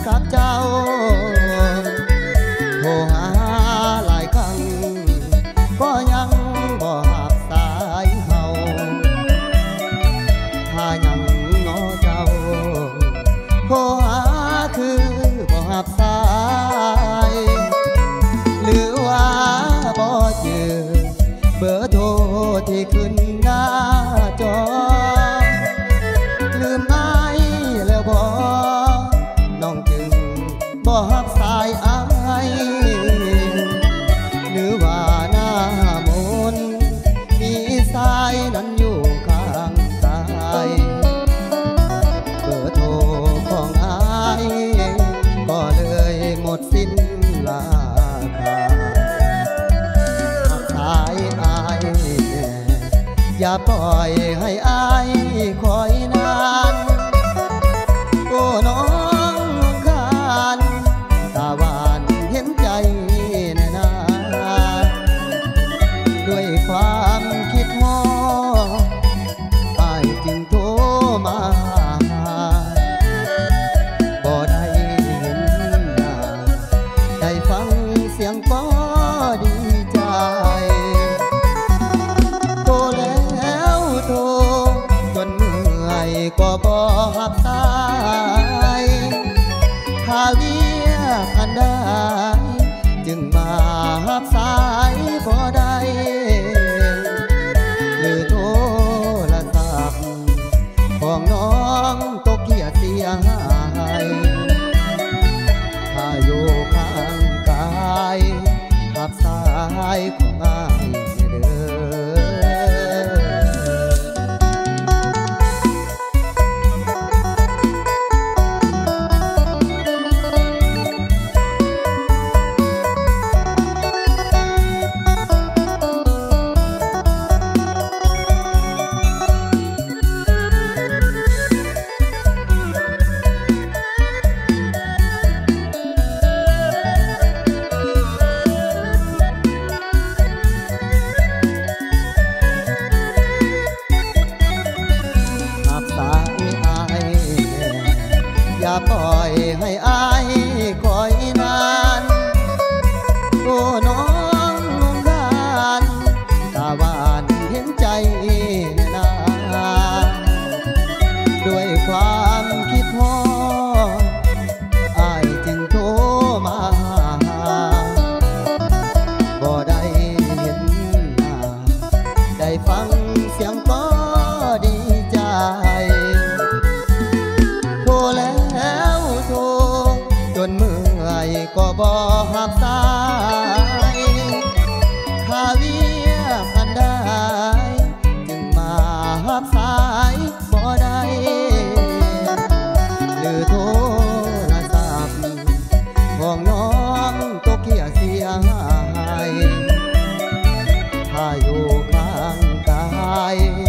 กับเจ้าโทรหาหลายครั้งก็ยังบ่รับสายเฮาถ้ายังง้อเจ้าโทรหาคือบ่รับสายหรือว่าบ่เจอเบอร์โทรที่ขึ้นหน้าจอลืมไอ้แล้วบ่น้องจึงบ่รับสายอ้ายหรือว่าหน้ามนต์มีสายนั้นอยู่ข้างกายเบอร์โทรของอ้ายก็เลยหมดสิ้นราคาสายอ้ายอย่าปล่อยให้อ้ายคอยนานโอ้น้องคานตาหวานเห็นใจแน่นาด้วยความคิดฮอดอ้ายจึงโทรมาบ่ได้เห็นหน้าได้ฟังเสียงก็ดีใจโทรแล้วโทรจนเหนื่อยก็บ่รับสายถ้าเรียกอันใดจึงมารับสายบ่ได้หรือโทรศัพท์ของน้องตกเกียเสียหายถ้าอยู่ข้างกายรับสายของอ้ายเด้ออย่าปล่อยให้อ้ายคอยนานโอ้น้องงงกันตาหวานเห็นใจนาด้วยความคิดฮอดอ้ายจึงโทรมาบ่ได้เห็นหน้าได้ฟังเสียงก็ดีใจโทรแล้วโทรจนเมื่อยก็บ่รับสายถ้าเรียกอันใดจึงมารับสายบ่ได้หรือโทรศัพท์ของน้องตกเกียเสียหายถ้าอยู่ข้างกาย